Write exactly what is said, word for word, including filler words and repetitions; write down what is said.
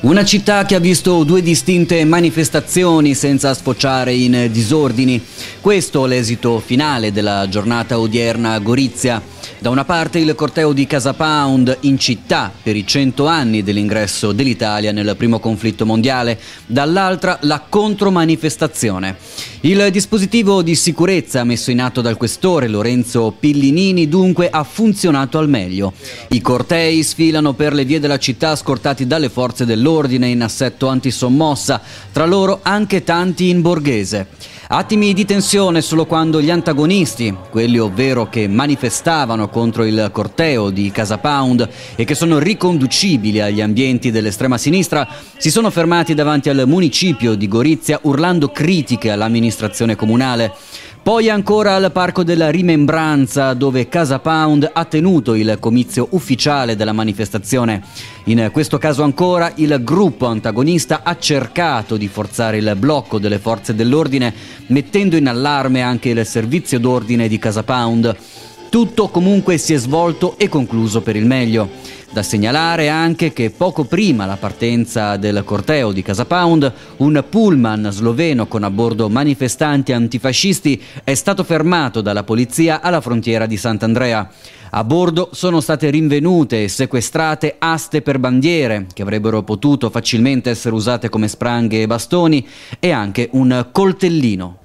Una città che ha visto due distinte manifestazioni senza sfociare in disordini. Questo l'esito finale della giornata odierna a Gorizia. Da una parte il corteo di Casa Pound in città per i cento anni dell'ingresso dell'Italia nel primo conflitto mondiale, dall'altra la contromanifestazione. Il dispositivo di sicurezza messo in atto dal questore Lorenzo Pillinini dunque ha funzionato al meglio. I cortei sfilano per le vie della città scortati dalle forze dell'ordine in assetto antisommossa, tra loro anche tanti in borghese. Attimi di tensione solo quando gli antagonisti, quelli ovvero che manifestavano contro il corteo di Casa Pound e che sono riconducibili agli ambienti dell'estrema sinistra, si sono fermati davanti al municipio di Gorizia urlando critiche all'amministrazione comunale. Poi ancora al Parco della Rimembranza, dove Casa Pound ha tenuto il comizio ufficiale della manifestazione. In questo caso ancora il gruppo antagonista ha cercato di forzare il blocco delle forze dell'ordine, mettendo in allarme anche il servizio d'ordine di Casa Pound. Tutto comunque si è svolto e concluso per il meglio. Da segnalare anche che poco prima la partenza del corteo di Casa Pound, un pullman sloveno con a bordo manifestanti antifascisti è stato fermato dalla polizia alla frontiera di Sant'Andrea. A bordo sono state rinvenute e sequestrate aste per bandiere, che avrebbero potuto facilmente essere usate come spranghe e bastoni, e anche un coltellino.